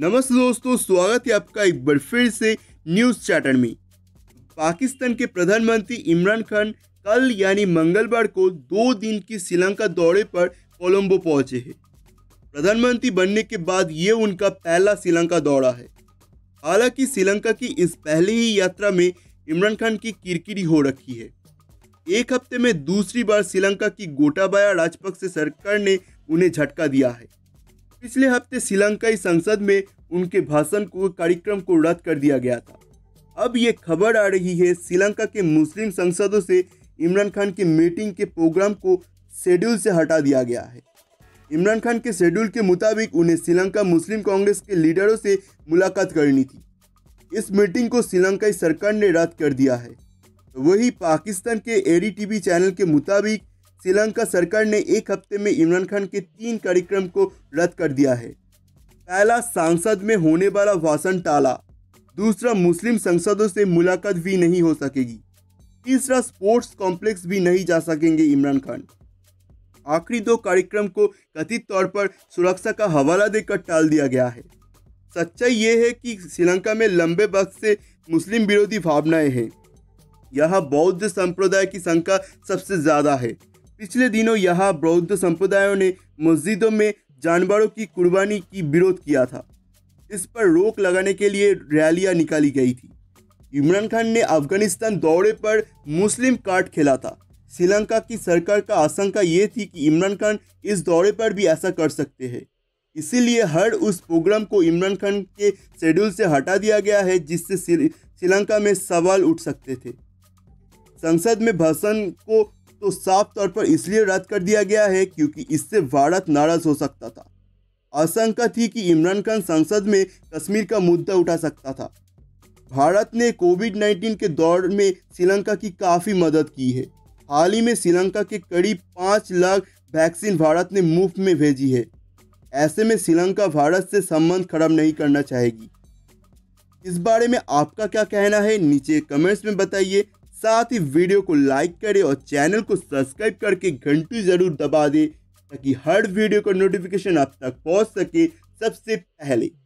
नमस्ते दोस्तों, स्वागत है आपका एक बार फिर से न्यूज़ चैटर में। पाकिस्तान के प्रधानमंत्री इमरान खान कल यानी मंगलवार को 2 दिन की श्रीलंका दौरे पर कोलंबो पहुंचे हैं। प्रधानमंत्री बनने के बाद ये उनका पहला श्रीलंका दौरा है। हालांकि श्रीलंका की इस पहली ही यात्रा में इमरान खान की किरकिरी हो रखी है। एक हफ्ते में दूसरी बार श्रीलंका की गोटाबाया राजपक्षे सरकार ने उन्हें झटका दिया है। पिछले हफ्ते श्रीलंकाई संसद में उनके भाषण को कार्यक्रम को रद्द कर दिया गया था। अब ये खबर आ रही है श्रीलंका के मुस्लिम सांसदों से इमरान खान की मीटिंग के प्रोग्राम को शेड्यूल से हटा दिया गया है। इमरान खान के शेड्यूल के मुताबिक उन्हें श्रीलंका मुस्लिम कांग्रेस के लीडरों से मुलाकात करनी थी। इस मीटिंग को श्रीलंकाई सरकार ने रद्द कर दिया है। तो वही पाकिस्तान के एडीटीवी चैनल के मुताबिक श्रीलंका सरकार ने एक हफ्ते में इमरान खान के 3 कार्यक्रम को रद्द कर दिया है। पहला, संसद में होने वाला भाषण टाला। दूसरा, मुस्लिम सांसदों से मुलाकात भी नहीं हो सकेगी। तीसरा, स्पोर्ट्स कॉम्प्लेक्स भी नहीं जा सकेंगे इमरान खान। आखिरी 2 कार्यक्रम को कथित तौर पर सुरक्षा का हवाला देकर टाल दिया गया है। सच्चाई ये है कि श्रीलंका में लंबे वक्त से मुस्लिम विरोधी भावनाएं हैं। यहाँ बौद्ध संप्रदाय की संख्या सबसे ज़्यादा है। पिछले दिनों यहाँ बौद्ध संप्रदायों ने मस्जिदों में जानवरों की कुर्बानी की विरोध किया था। इस पर रोक लगाने के लिए रैलियां निकाली गई थी। इमरान खान ने अफगानिस्तान दौरे पर मुस्लिम कार्ड खेला था। श्रीलंका की सरकार का आशंका ये थी कि इमरान खान इस दौरे पर भी ऐसा कर सकते हैं। इसीलिए हर उस प्रोग्राम को इमरान खान के शेड्यूल से हटा दिया गया है, जिससे श्रीलंका में सवाल उठ सकते थे। संसद में भाषण को तो साफ तौर पर इसलिए रद्द कर दिया गया है क्योंकि इससे भारत नाराज हो सकता था। आशंका थी कि इमरान खान संसद में कश्मीर का मुद्दा उठा सकता था। भारत ने कोविड-19 के दौर में श्रीलंका की काफ़ी मदद की है। हाल ही में श्रीलंका के करीब 5 लाख वैक्सीन भारत ने मुफ्त में भेजी है। ऐसे में श्रीलंका भारत से संबंध खराब नहीं करना चाहेगी। इस बारे में आपका क्या कहना है, नीचे कमेंट्स में बताइए। साथ ही वीडियो को लाइक करें और चैनल को सब्सक्राइब करके घंटी जरूर दबा दें ताकि हर वीडियो का नोटिफिकेशन आप तक पहुंच सके सबसे पहले।